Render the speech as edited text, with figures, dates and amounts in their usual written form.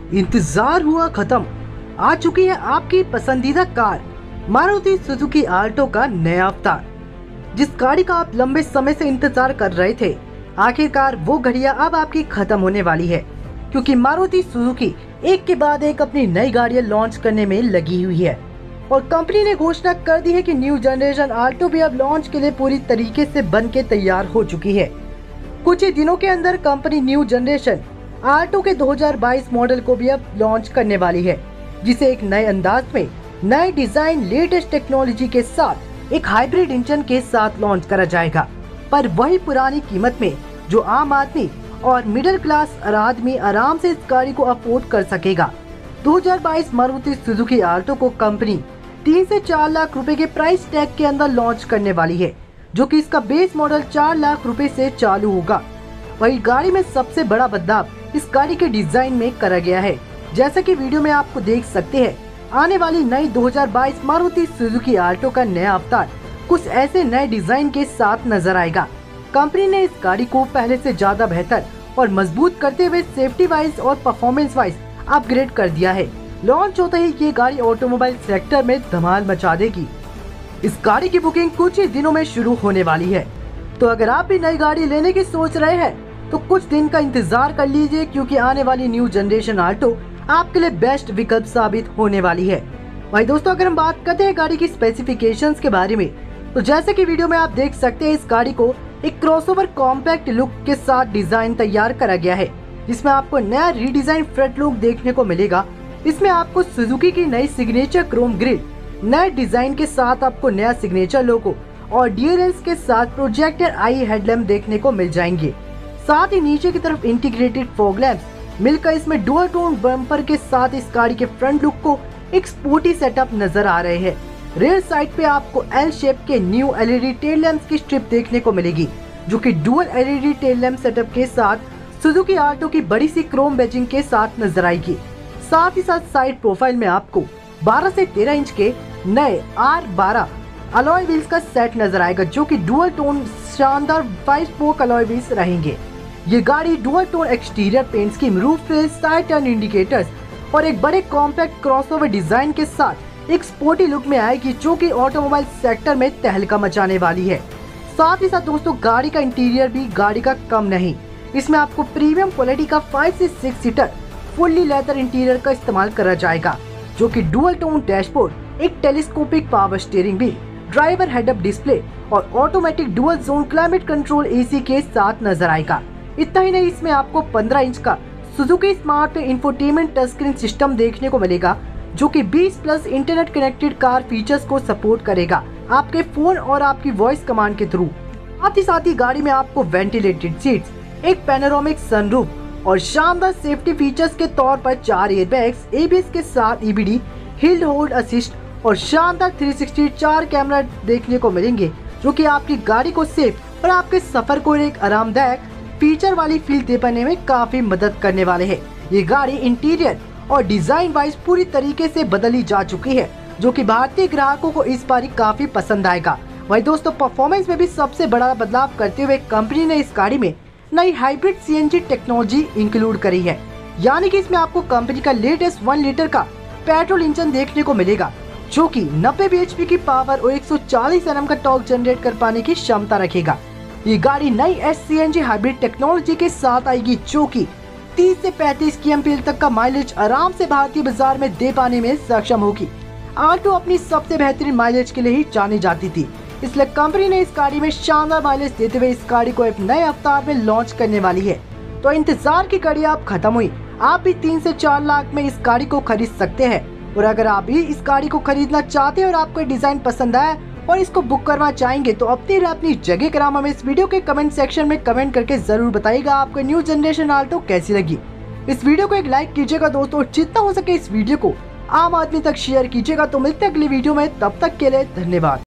इंतजार हुआ खत्म। आ चुकी है आपकी पसंदीदा कार मारुति सुजुकी आल्टो का नया अवतार। जिस गाड़ी का आप लंबे समय से इंतजार कर रहे थे, आखिरकार वो घड़ियां अब आपकी खत्म होने वाली है, क्योंकि मारुति सुजुकी एक के बाद एक अपनी नई गाड़ियां लॉन्च करने में लगी हुई है और कंपनी ने घोषणा कर दी है कि न्यू जनरेशन आल्टो भी अब लॉन्च के लिए पूरी तरीके से बन के तैयार हो चुकी है। कुछ ही दिनों के अंदर कंपनी न्यू जनरेशन आल्टो के 2022 मॉडल को भी अब लॉन्च करने वाली है, जिसे एक नए अंदाज में, नए डिजाइन, लेटेस्ट टेक्नोलॉजी के साथ एक हाइब्रिड इंजन के साथ लॉन्च करा जाएगा, पर वही पुरानी कीमत में, जो आम आदमी और मिडिल क्लास आदमी आराम से इस गाड़ी को अफोर्ड कर सकेगा। 2022 मारुति सुजुकी आल्टो को कंपनी 3 से 4 लाख रुपए के प्राइस टैग के अंदर लॉन्च करने वाली है, जो कि इसका बेस मॉडल 4 लाख रुपए से चालू होगा। वही गाड़ी में सबसे बड़ा बदलाव इस गाड़ी के डिजाइन में करा गया है। जैसा कि वीडियो में आपको देख सकते हैं, आने वाली नई 2022 मारुति सुजुकी आल्टो का नया अवतार कुछ ऐसे नए डिजाइन के साथ नजर आएगा। कंपनी ने इस गाड़ी को पहले से ज्यादा बेहतर और मजबूत करते हुए सेफ्टी वाइज और परफॉर्मेंस वाइज अपग्रेड कर दिया है। लॉन्च होते ही ये गाड़ी ऑटोमोबाइल सेक्टर में धमाल मचा देगी। इस गाड़ी की बुकिंग कुछ ही दिनों में शुरू होने वाली है, तो अगर आप भी नई गाड़ी लेने की सोच रहे हैं तो कुछ दिन का इंतजार कर लीजिए, क्योंकि आने वाली न्यू जनरेशन आल्टो आपके लिए बेस्ट विकल्प साबित होने वाली है। भाई दोस्तों, अगर हम बात करते हैं गाड़ी की स्पेसिफिकेशंस के बारे में, तो जैसे कि वीडियो में आप देख सकते हैं, इस गाड़ी को एक क्रॉसओवर कॉम्पैक्ट लुक के साथ डिजाइन तैयार करा गया है, जिसमें आपको नया रीडिजाइन फ्रंट लुक देखने को मिलेगा। इसमें आपको सुजुकी की नई सिग्नेचर क्रोम ग्रिल, नए डिजाइन के साथ आपको नया सिग्नेचर लोगो और डीआरएल्स के साथ प्रोजेक्टर आई हेडलैम्प देखने को मिल जाएंगे। साथ ही नीचे की तरफ इंटीग्रेटेड फॉग लैंप्स मिलकर इसमें डुअल टोन बम्पर के साथ इस गाड़ी के फ्रंट लुक को एक स्पोर्टी सेटअप नजर आ रहे हैं। रेयर साइड पे आपको एल शेप के न्यू एलईडी टेल लैंप्स की स्ट्रिप देखने को मिलेगी, जो कि dual LED tail lamp setup के साथ सुजुकी आल्टो की बड़ी सी क्रोम बैजिंग के साथ नजर आएगी। साथ ही साथ साइड प्रोफाइल में आपको 12 से 13 इंच के नए R12 अलॉय व्हील्स का सेट नजर आएगा, जो कि डुअल टोन शानदार 5 स्पोक अलॉय व्हील्स रहेंगे। ये गाड़ी dual tone exterior paint scheme, roof rail, side turn indicators और एक बड़े कॉम्पैक्ट क्रॉसओवर डिजाइन के साथ एक स्पोर्टी लुक में आएगी, जो कि ऑटोमोबाइल सेक्टर में तहलका मचाने वाली है। साथ ही साथ दोस्तों, गाड़ी का इंटीरियर भी गाड़ी का कम नहीं। इसमें आपको प्रीमियम क्वालिटी का 5 से 6 सीटर फुल्ली लेदर इंटीरियर का इस्तेमाल करा जाएगा, जो कि डुअल टोन डैशबोर्ड, एक telescopic power steering wheel, driver head up display और automatic dual zone climate control AC के साथ नजर आएगा। इतना ही नहीं, इसमें आपको 15 इंच का Suzuki smart infotainment touch screen system देखने को मिलेगा, जो कि 20+ इंटरनेट कनेक्टेड कार फीचर्स को सपोर्ट करेगा आपके फोन और आपकी वॉइस कमांड के थ्रू। साथ ही गाड़ी में आपको वेंटिलेटेड सीट्स, एक पैनोरामिक सनरूफ और शानदार सेफ्टी फीचर्स के तौर पर 4 एयरबैग्स, एबीएस के साथ ईबीडी, हिल होल्ड असिस्ट और शानदार 360 4 कैमरा देखने को मिलेंगे, जो कि आपकी गाड़ी को सेफ और आपके सफर को एक आरामदायक फीचर वाली फील दे पाने में काफी मदद करने वाले हैं। ये गाड़ी इंटीरियर और डिजाइन वाइज पूरी तरीके से बदली जा चुकी है, जो कि भारतीय ग्राहकों को इस बार काफी पसंद आएगा। वही दोस्तों, परफॉर्मेंस में भी सबसे बड़ा बदलाव करते हुए कंपनी ने इस गाड़ी में नई हाइब्रिड सीएनजी टेक्नोलॉजी इंक्लूड करी है, यानी कि इसमें आपको कंपनी का लेटेस्ट 1 लीटर का पेट्रोल इंजन देखने को मिलेगा, जो कि 90 bhp की पावर और 140 Nm का टॉर्क जनरेट कर पाने की क्षमता रखेगा। ये गाड़ी नई एससीएनजी हाइब्रिड टेक्नोलॉजी के साथ आएगी, जो कि 30 से 35 kmpl तक का माइलेज आराम से भारतीय बाजार में दे पाने में सक्षम होगी। आल्टो अपनी सबसे बेहतरीन माइलेज के लिए ही जानी जाती थी, इसलिए कंपनी ने इस गाड़ी में शानदार माइलेज देते हुए इस गाड़ी को एक नए अवतार में लॉन्च करने वाली है। तो इंतजार की घड़ी अब खत्म हुई। आप भी 3 से 4 लाख में इस गाड़ी को खरीद सकते हैं। और अगर आप भी इस गाड़ी को खरीदना चाहते हैं और आपको डिजाइन पसंद आया और इसको बुक करना चाहेंगे, तो अपनी जगह कराम हमें इस वीडियो के कमेंट सेक्शन में कमेंट करके जरूर बताइएगा आपको न्यू जनरेशन आल्टो कैसी लगी। इस वीडियो को एक लाइक कीजिएगा दोस्तों, और जितना हो सके इस वीडियो को आम आदमी तक शेयर कीजिएगा। तो मिलते हैं अगली वीडियो में, तब तक के लिए धन्यवाद।